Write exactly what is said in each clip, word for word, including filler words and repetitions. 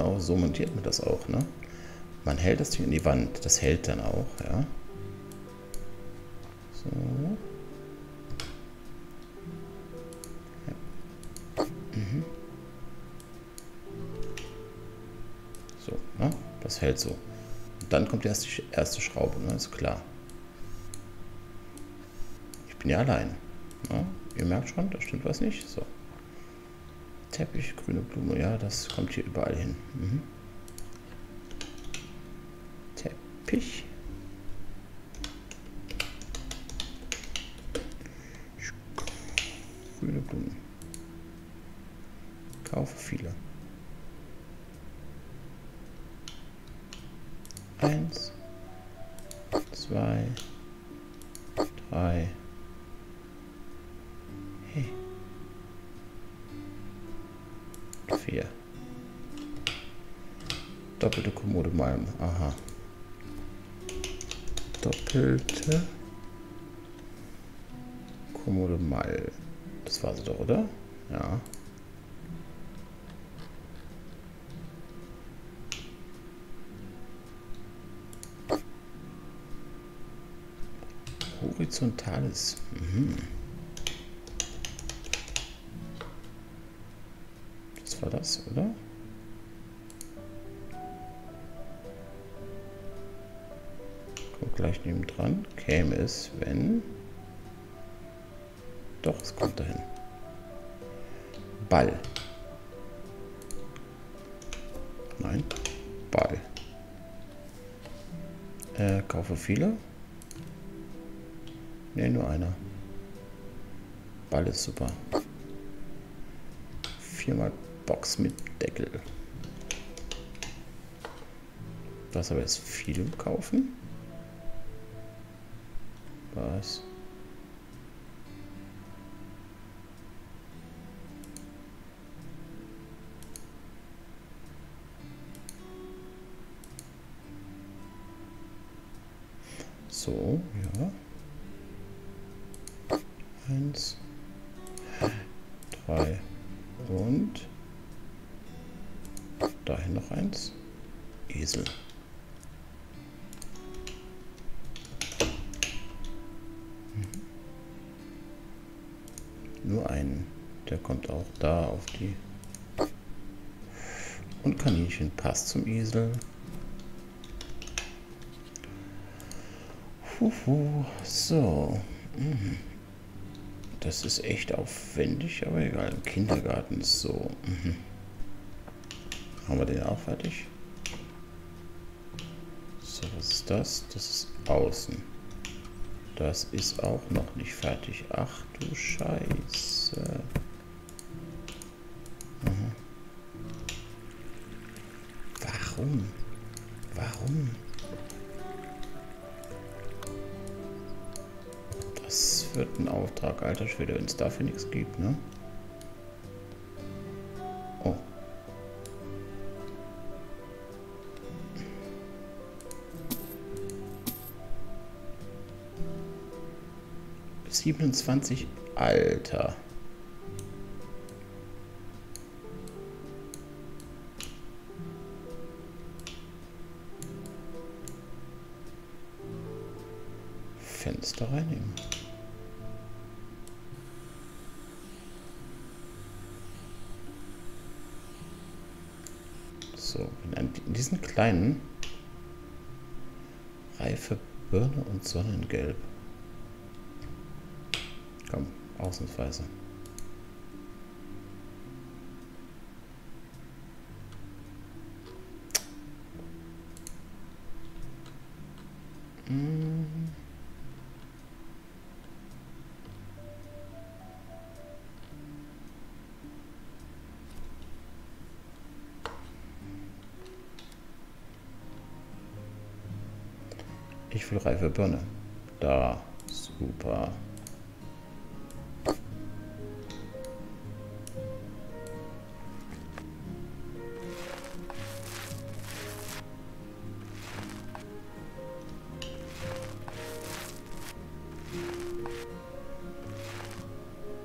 genau, so montiert man das auch, ne? Man hält das Ding in die Wand. Das hält dann auch, ja. So. Ja. Mhm. So, ne? Das hält so. Und dann kommt erst die erste Schraube, ne? Ist klar. Ich bin ja allein. Ne? Ihr merkt schon, da stimmt was nicht. So. Teppich, grüne Blume, ja, das kommt hier überall hin. Mhm. Teppich. Grüne Blumen. Kaufe viele. Eins, zwei, drei. Hey. Vier. Doppelte Kommode Malm. Aha. Doppelte Kommode Malm. Das war sie doch, oder? Ja. Horizontales. Mhm. Das war das, oder? Kommt gleich nebendran. Käme es, wenn... Doch, es kommt dahin. Ball. Nein. Ball. Äh, kaufe viele. Ne, nur einer. Ball ist super. Viermal Box mit Deckel. Das aber jetzt viel kaufen. Was? So, ja. Eins, drei und dahin noch eins. Esel. Mhm. Nur einen. Der kommt auch da auf die. Und Kaninchen passt zum Esel. Huhu. So. Mhm. Das ist echt aufwendig, aber egal. Im Kindergarten ist so. Mhm. Haben wir den auch fertig? So, was ist das? Das ist außen. Das ist auch noch nicht fertig. Ach du Scheiße. Mhm. Warum? Warum? Das wird ein Auftrag, alter Schwede, wenn es dafür nichts gibt, ne? Oh. siebenundzwanzig, Alter. Fenster reinnehmen. So, in diesen kleinen reife Birne und Sonnengelb. Komm, ausnahmsweise. Hm. Ich will reife Birne. Da, super.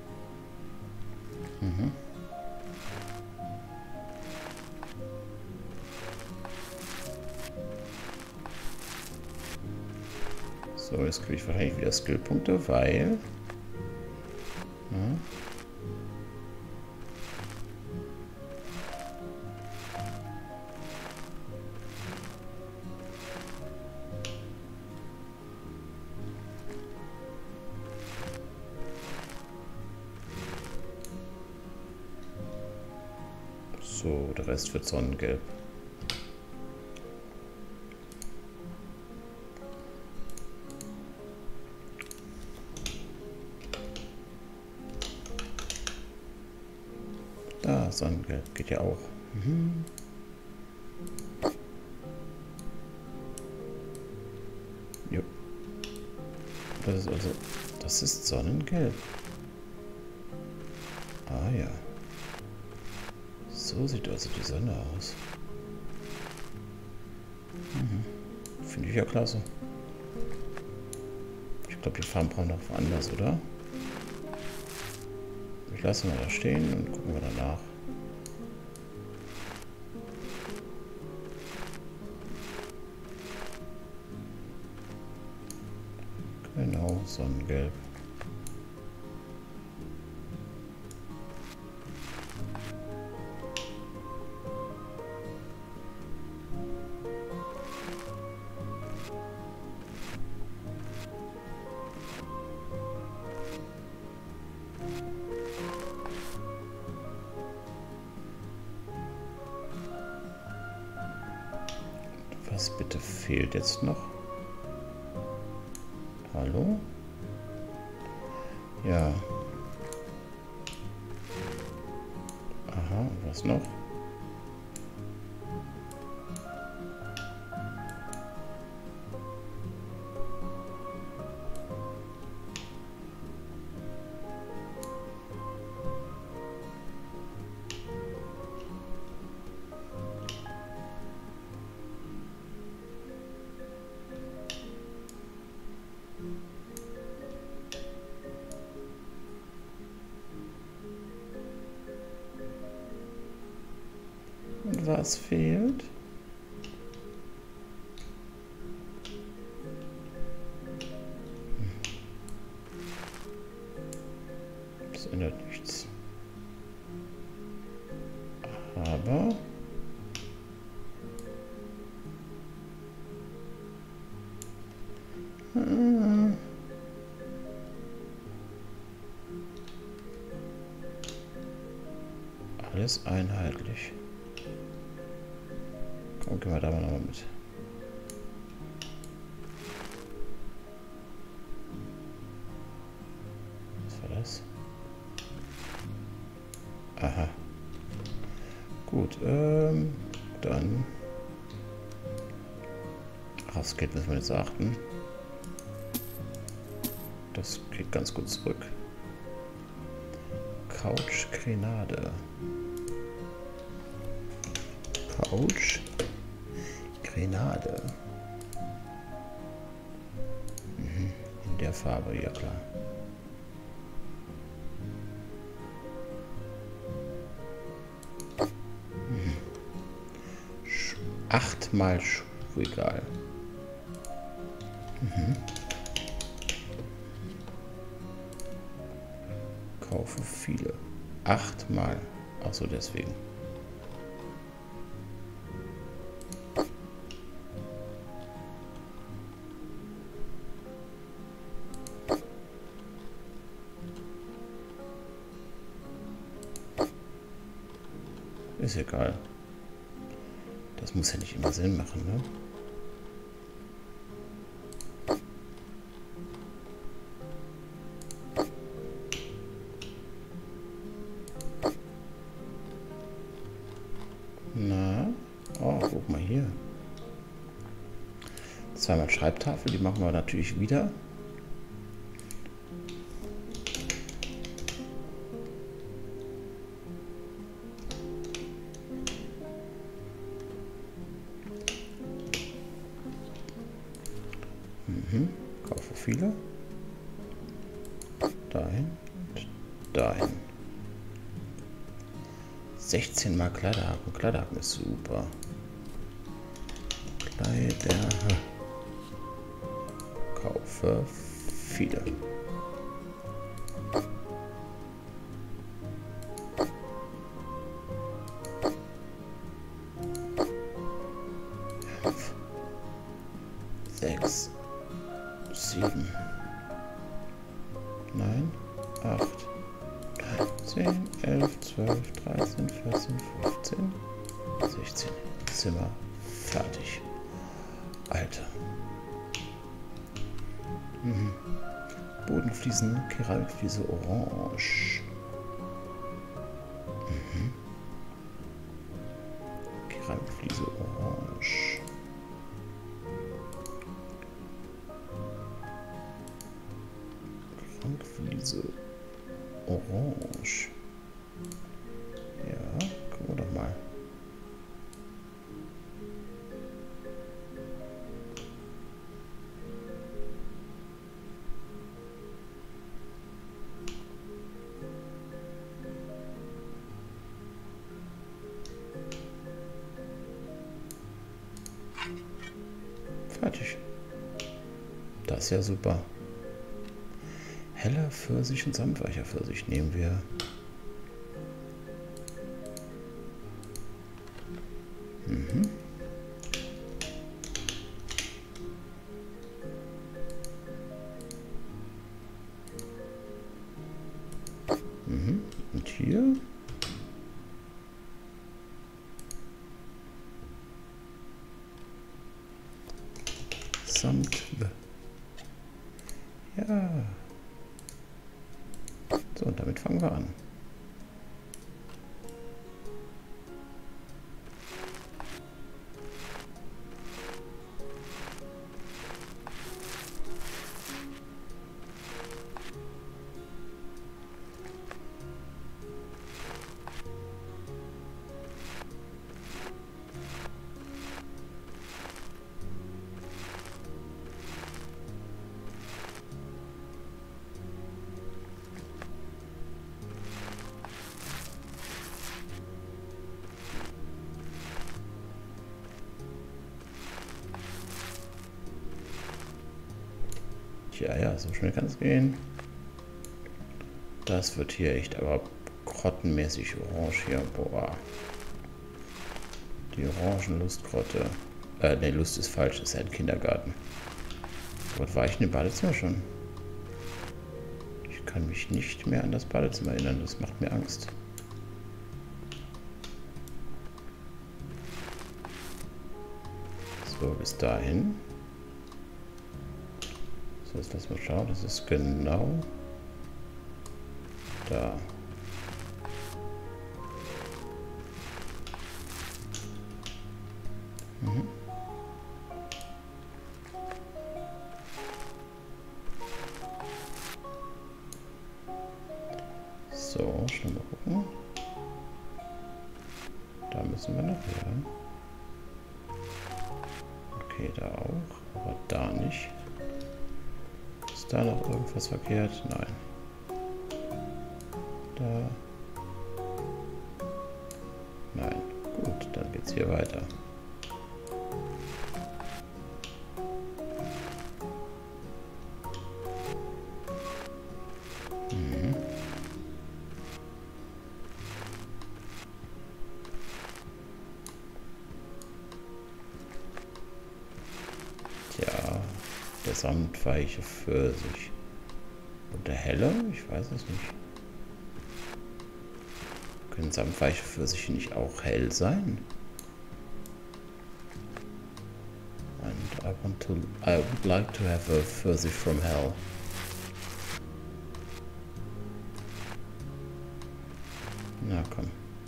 Mhm. Und jetzt kriege ich wahrscheinlich wieder Skillpunkte, weil... Ja. So, der Rest wird Sonnengelb. Da, Sonnengelb geht ja auch. Mhm. Jo. Das ist also, das ist Sonnengelb. Ah ja. So sieht also die Sonne aus. Mhm. Finde ich ja klasse. Ich glaube, die Farben brauchen noch woanders, oder? Ich lasse mal da stehen und gucken wir danach. Genau, Sonnengelb. Was bitte fehlt jetzt noch? Hallo? Ja. Aha, was noch? Und was fehlt? Das ändert nichts. Aber... Alles einheitlich. Komm, gehen wir da mal noch mal mit. Was war das? Aha. Gut, ähm, dann... Aufs Geld müssen wir jetzt achten. Das geht ganz gut zurück. Couch Grenade. Couch Grenade. Mhm. In der Farbe, ja klar. Mhm. Achtmal Schuhregal. Mhm. Kaufe viele. Achtmal. Ach so, deswegen. Ist egal. Das muss ja nicht immer Sinn machen, ne? Na, oh, guck mal hier. Zweimal Schreibtafel, die machen wir natürlich wieder. Mhm. Kaufe viele. Dahin und dahin. sechzehn mal Kleiderhaken. Kleiderhaken ist super. Kleider. Kaufe viele. Fünf, sechs, sieben, neun, acht, neun, zehn, elf, zwölf, dreizehn, vierzehn, fünfzehn, sechzehn. Zimmer fertig. Alter. Mhm. Bodenfliesen, Keramikfliese orange. Mhm. Keramikfliese orange. Keramikfliese orange. Ja, gucken wir doch mal. Fertig. Das ist ja super. Heller Pfirsich und samtweicher Pfirsich nehmen wir. Mhm. Mhm. Und hier? Samt. Ja. So, und damit fangen wir an. Ja, ja, so schnell kann es gehen. Das wird hier echt aber grottenmäßig orange hier. Boah. Die Orangenlustgrotte. Äh, ne, Lust ist falsch, das ist ein Kindergarten. Dort war ich in dem Badezimmer schon. Ich kann mich nicht mehr an das Badezimmer erinnern, das macht mir Angst. So, bis dahin. So, jetzt lass mal schauen, das ist genau da. Mhm. So, schnell mal gucken. Da müssen wir noch her. Okay, da auch, aber da nicht. Ist da noch irgendwas verkehrt? Nein. Da. Nein. Gut, dann geht's hier weiter. Mhm. Tja, der samtweiche Pfirsich. Und der helle? Ich weiß es nicht. Können samtweiche Pfirsiche nicht auch hell sein? And I want to, I would like to have a Pfirsich from hell. Na komm.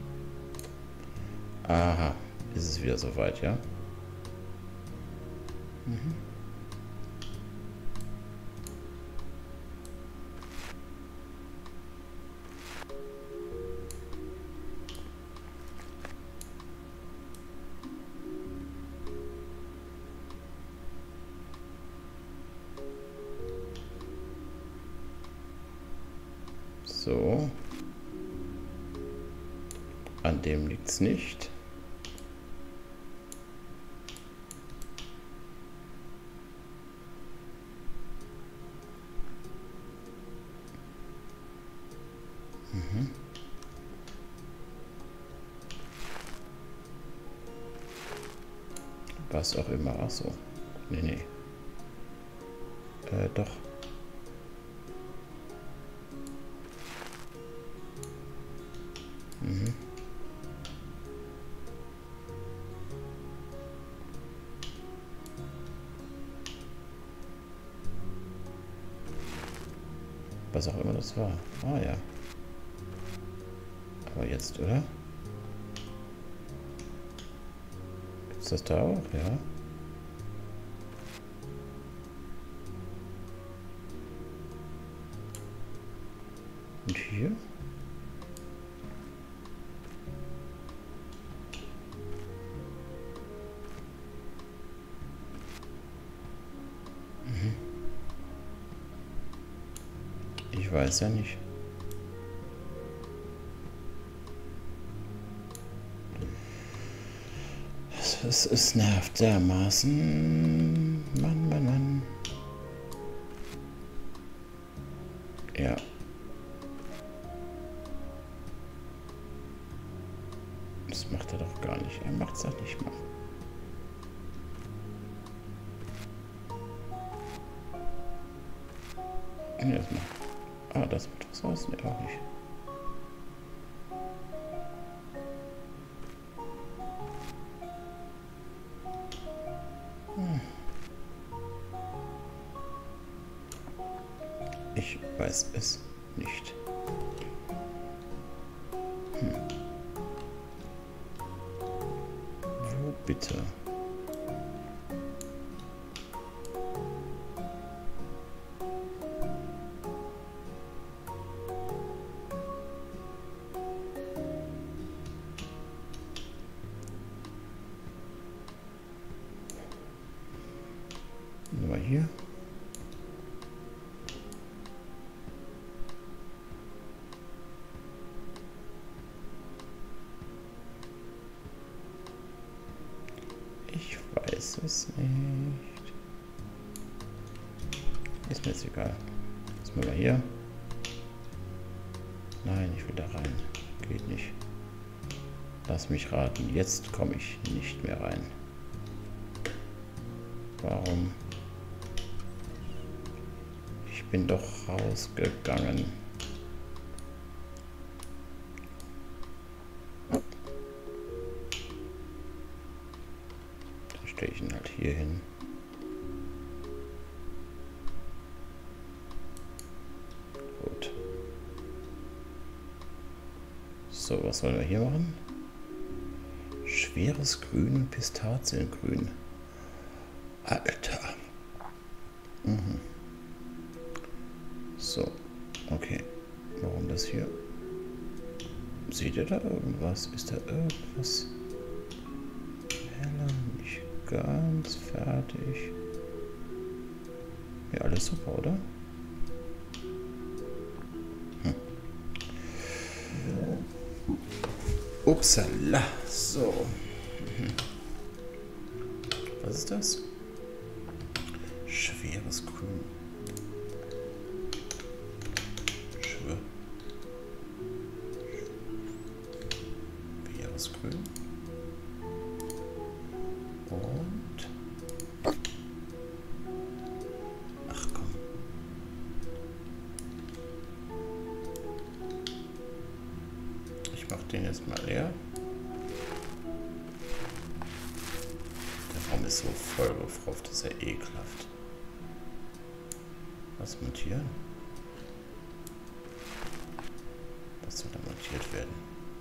Aha, ist es wieder soweit, ja? Mhm. So. An dem liegt es nicht. Mhm. Was auch immer. Ach so. Nee, nee. Äh, doch. Mhm. Was auch immer das war. Ah ja. Aber jetzt, oder? Ist das da auch? Ja. Und hier? Mhm. Ich weiß ja nicht. Es, es, es nervt dermaßen. Mann, Mann, Mann. Ja. Das macht er doch gar nicht. Er macht es doch nicht mal. Nee, das macht. Ah, das macht was aus. Nee, auch nicht. Hm. Ich weiß es nicht. Hm. Wo bitte? Nur hier. Ich weiß es nicht. Ist mir jetzt egal. Jetzt mal hier. Nein, ich will da rein. Geht nicht. Lass mich raten. Jetzt komme ich nicht mehr rein. Warum? Ich bin doch rausgegangen. Dann stelle ich ihn halt hier hin. Gut. So, was wollen wir hier machen? Schweres Grün, Pistaziengrün. Alter. Mhm. So, okay. Warum das hier? Seht ihr da irgendwas? Ist da irgendwas? Heller, nicht ganz fertig. Ja, alles super, oder? Hm. Upsala. So. Mhm. Was ist das? Schweres Grün. Schwör. Schweres Grün. Und. Ach komm. Ich mach den jetzt mal leer. Der Raum ist so vollgefropft, das ist ja ekelhaft. Was montieren? Was soll da montiert werden?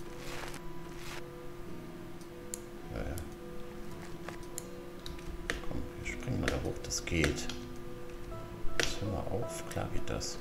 Ja, ja. Komm, wir springen mal da hoch, das geht. Jetzt hör mal auf, klar geht das.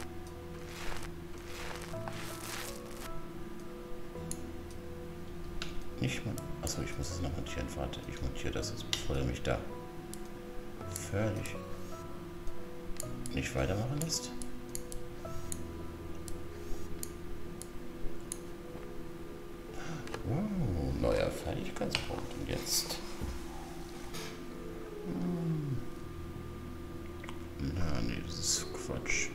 Nicht mal. Achso, ich muss es noch montieren. Warte, ich montiere das jetzt, bevor er mich da völlig nicht weitermachen lässt. Wow, neuer Fertigkeitspunkt. Und jetzt. Hm. Na, nee, das ist Quatsch.